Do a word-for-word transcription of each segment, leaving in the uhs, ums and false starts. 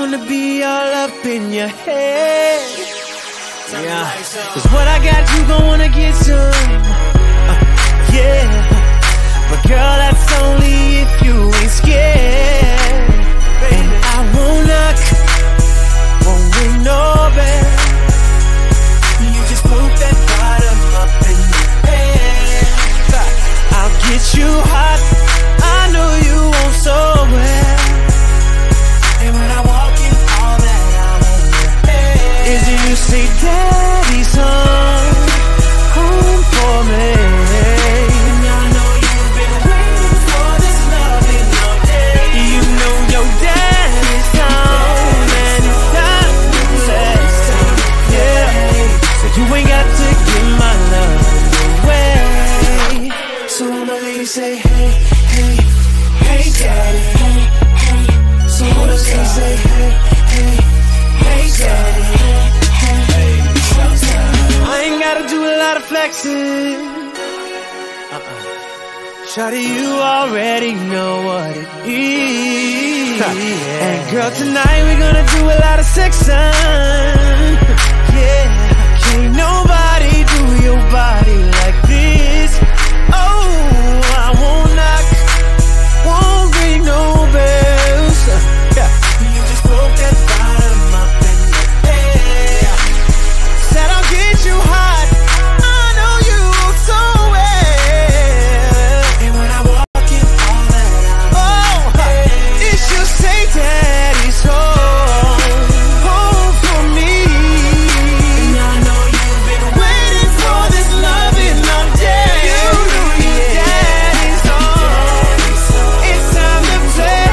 wanna be all up in your head. Yeah, cause what I got you gon' wanna get some. uh, Yeah, but girl, that's only if you ain't scared. And I won't knock, won't ring no bell. You just move that bottom up in your head. I'll get you hot, I know you won't so well. And when I walk in, all that I'm in your head is you say, Daddy's home, home for me. And I know you've been waiting for this loving all day. You know your daddy's home, and it's time to play. Yeah, so you ain't got to give my love away. So I'ma let you say, hey, hey, hey, daddy, hey, hey. So I'ma let you say, hey, hey, hey, daddy, hey, hey. I ain't gotta do a lot of flexing. Uh-uh. Shawty, you already know what it is. Yeah. And girl, tonight we're gonna do a lot of sexing. Yeah, can't nobody do your body like this. Oh, I won't knock, won't ring no bells. Yeah. You just broke that bottom up in your head. Said I'll get you hot, I know you so well. And when I walk in, all that I'm oh, it should say Daddy's home, home for me. And I know you've been waiting for this loving all day. You know your daddy's home, it's time to play.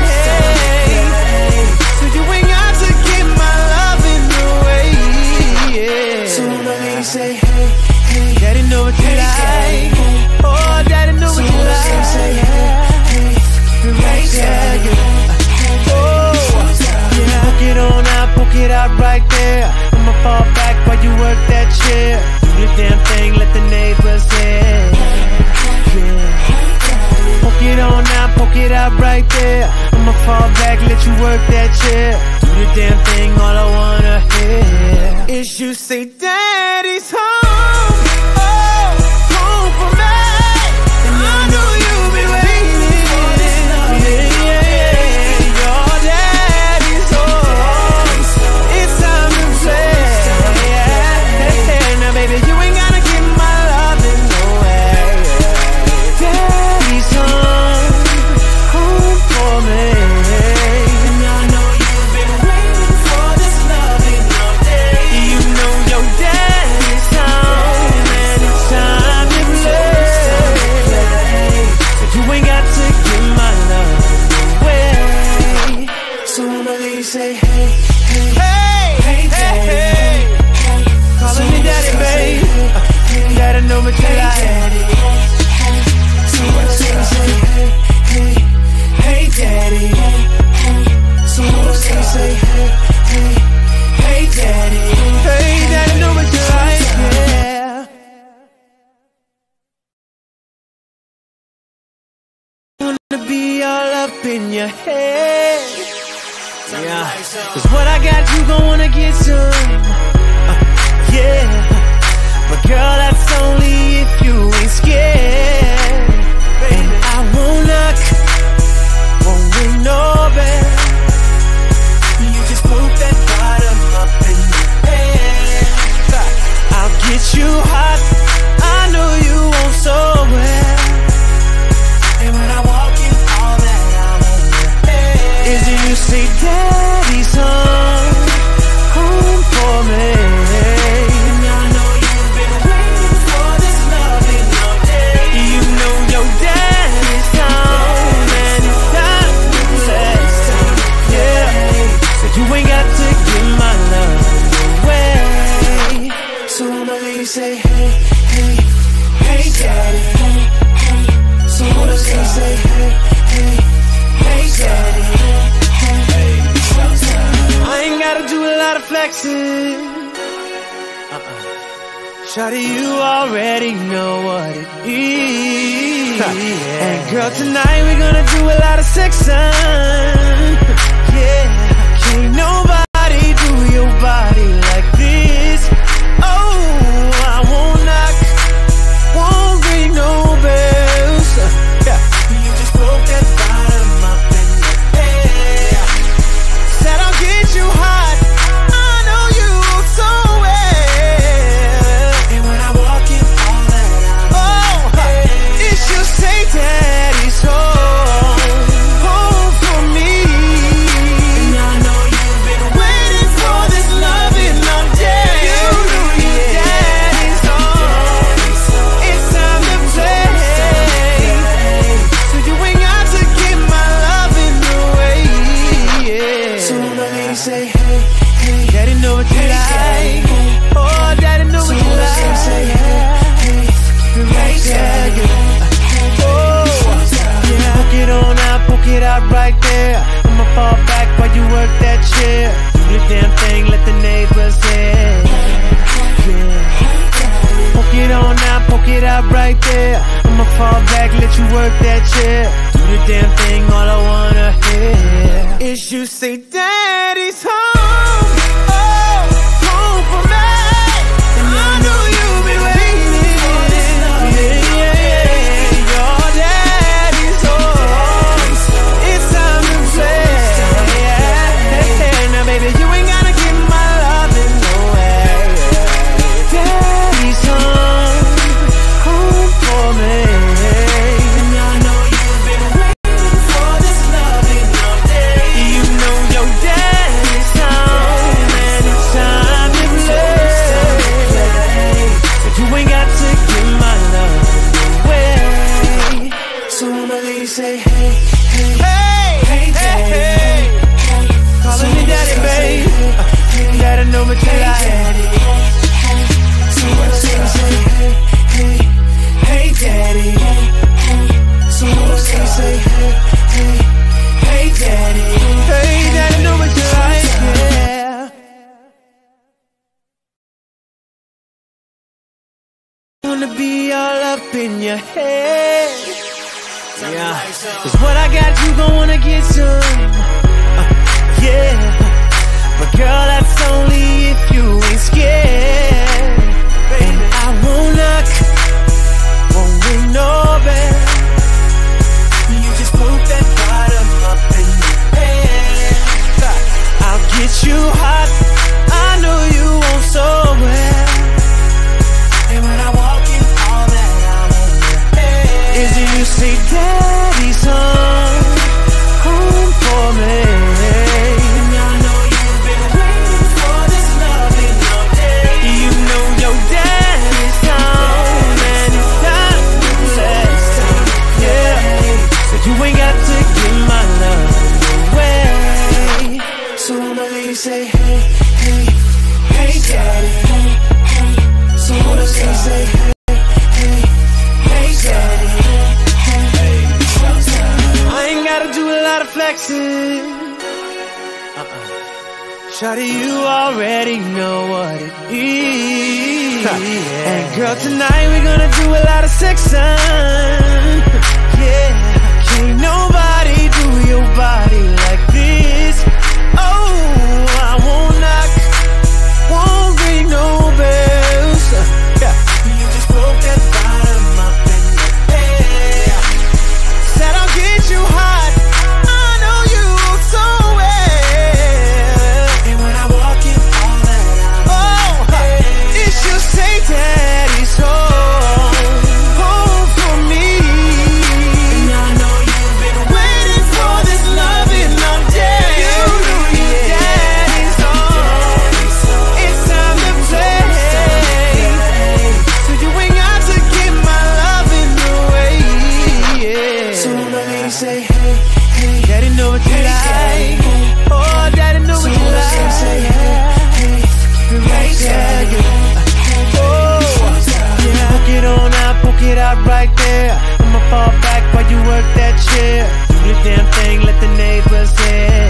So you ain't got to give my loving away. Yeah. So I'ma let you say, hey, hey, Daddy know what you like. Oh, Daddy know what you like. Say, hey, hey, hey, Daddy. Oh, yeah. Poke it on out, poke it out right there. I'ma fall back while you work that chair. Do the damn thing, let the neighbors hear. Yeah. Poke it on out, poke it out right there. I'ma fall back, let you work that chair. Do the damn thing, all I wanna hear is you say, Daddy's home, oh, home for me. And I know you've been waiting for this love. Yeah, yeah, yeah. Your daddy's home, it's time to play. Yeah. Now baby, you ain't gotta give my loving away. Daddy's home, home for me. And I know you've been waiting for this loving all day. You know your daddy's home, and it's time to play. So you ain't got to give my love away. So I'ma let you say, hey, hey, hey, hey, hey, hey. Calling me daddy, babe. Daddy know what you like. So I'ma let you say, hey, hey, hey, daddy. So I'ma let you say, hey, hey, hey, daddy. Hey, daddy know what you like, yeah. Wanna be all up in your head. Yeah, cause what I got you gon' wanna get some. uh, Yeah, but girl, that's only if you ain't scared. And I won't knock, won't ring no bell. You just move that bottom up in your head. I'll get you hot, I know you won't so well. And when I walk in, all that I'm in your head is you say, Daddy's home, home for me. And I know you've been waiting for this loving all day. You know your daddy's home, and it's time to play. Yeah, so you ain't got to give my love away. So I'ma let you say, hey, hey, hey, daddy, hey, hey. So I'ma let you say, hey, hey, hey, daddy, hey, hey. I ain't gotta do a lot of flexing. Uh-uh. Shawty, you already know what it is. Yeah. And girl, tonight we're gonna do a lot of sexing. Yeah, can't nobody say hey, hey. Daddy know what you like. Oh, daddy know what you like. Say hey, hey, right there. Oh, yeah. Poke it on out, poke it out right there. I'ma fall back while you work that chair. Do the damn thing, let the neighbors hear. Yeah. Poke it on out, poke it out right there. I'ma fall back, let you work that chair. Do the damn thing, all I wanna hear is you say, Daddy's home. Oh, home for me. And I know you've been waiting for this love. Yeah, yeah, yeah. Your daddy's home. It's time to play. Yeah. Now, baby, you ain't gotta give my love in no way. Daddy's home, home for me. And I know you've been waiting for this love in your day. You know your daddy's home, and it's time to play. But you ain't got to give my love away. So all my ladies say hey, hey, hey, hey, hey, hey. Calling me daddy, babe. Daddy know what you like. So all my ladies say hey, hey, hey, daddy. So all my ladies say hey, hey, hey, daddy. Hey, daddy know what you like, yeah. Wanna be all up in your head, yeah. Cause what I got, you gon' wanna get some, uh, yeah. But girl, that's only if you ain't scared. And I won't knock, won't ring no bell. You just move that bottom up in your head. I'll get you hot, I know you won't so well. And when I walk in, all that I want is you say, Daddy's home, home for me. And I know you've been waiting for this love in your day. You know your daddy's home, and it's time to play. Yeah, so you ain't got to give my love away. So all my ladies say hey, hey, hey, daddy. So all my ladies say hey, hey, hey, daddy. I ain't gotta do a lot of flexing. Uh-uh. Shawty, you already know what it is. And girl, tonight we're gonna do a lot of sexing. Yeah, can't nobody do your body like this. Oh, I won't knock, won't ring no bells. Yeah. You just broke that bottom up in your head. Said I'll get you hot, I know you so well. And when I walk in, all that I want, oh, it should say Daddy's home, home for me. And I know you've been waiting for this loving all day. You know your daddy's home, it's time to play. So you ain't got to give my loving away, yeah. So all my ladies say hey, hey, daddy know what you like. Oh, daddy know what you like. Say hey, hey, right there. Oh, yeah. Poke it on out, poke it out right there. I'ma fall back while you work that chair. Do the damn thing, let the neighbors hear.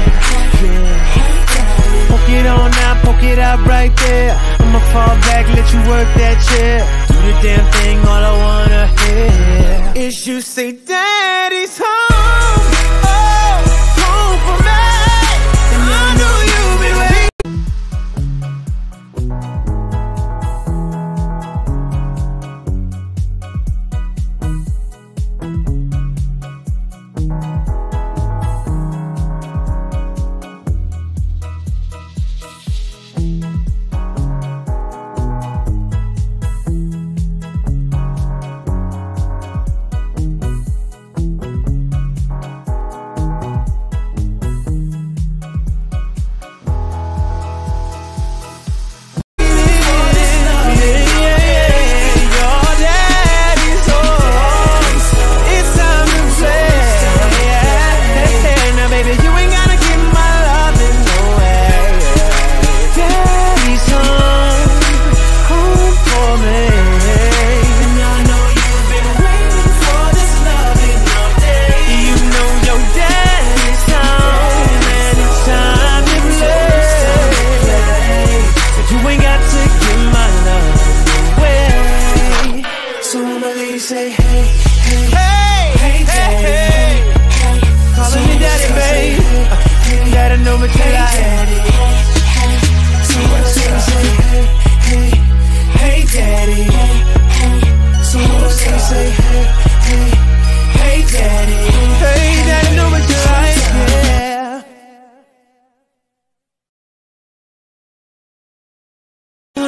Yeah. Poke it on out, poke it out right there. I'ma fall back, let you work that chair. Do the damn thing, all I wanna hear is you say, Daddy's home. Oh, home for me. And I know you've been waiting.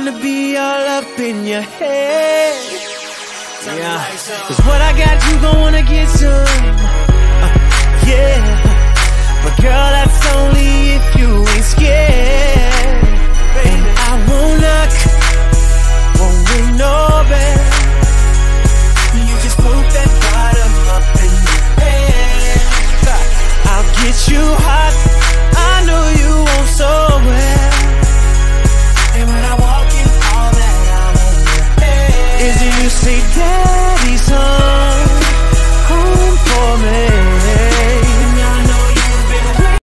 wanna be all up in your head. Yeah, cause what I got, you gon' wanna get some. uh, Yeah, but girl, that's only if you ain't scared. And I won't knock, won't ring no bell. You just poke that bottom up in your head. I'll get you hot, I know you won't so well. And when I walk in, all that I want is you say, Daddy's home, home for me. And I know you've been waiting.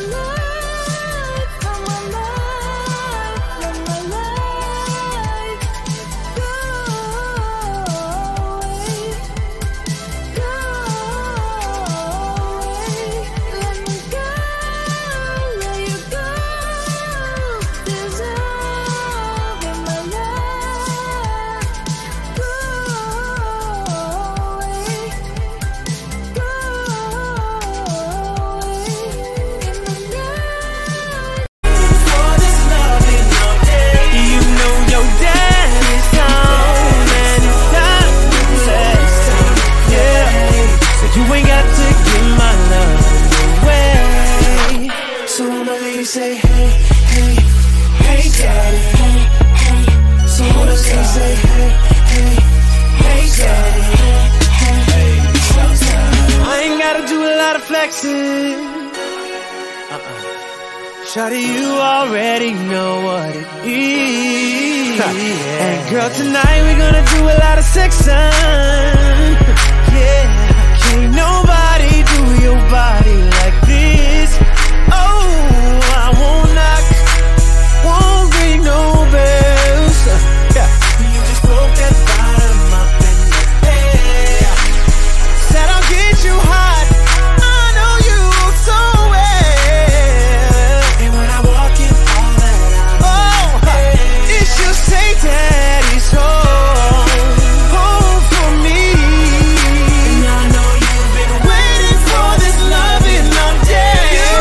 Say hey, hey, hey, daddy, hey, hey. So what if they say hey, hey, hey, daddy, hey, hey, hey. I ain't gotta do a lot of flexing. Uh-uh. Shawty, you already know what it is. Yeah. And girl, tonight we're gonna do a lot of sexing. Yeah, can't nobody do your body like this. Oh, I won't knock, won't ring no bells. Yeah. You just broke that bottom up in your head. Said I'll get you hot, I know you so well. And when I walk in, all that I oh, it should say Daddy's home, home for me. And I know you've been waiting for this loving all day.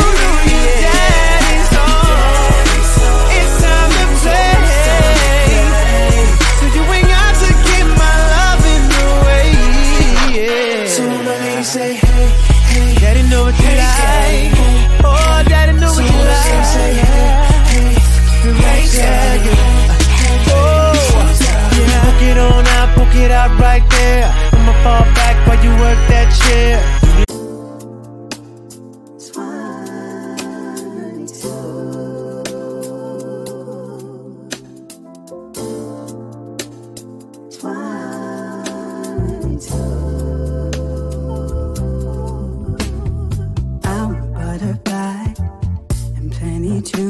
Say hey, hey, Daddy know what you hey, like. Daddy, hey, oh, Daddy know so what you like. Say hey, hey, hey, Daddy, hey, oh, yeah. Poke it on out, poke it out right there. I'ma fall back while you work that chair. To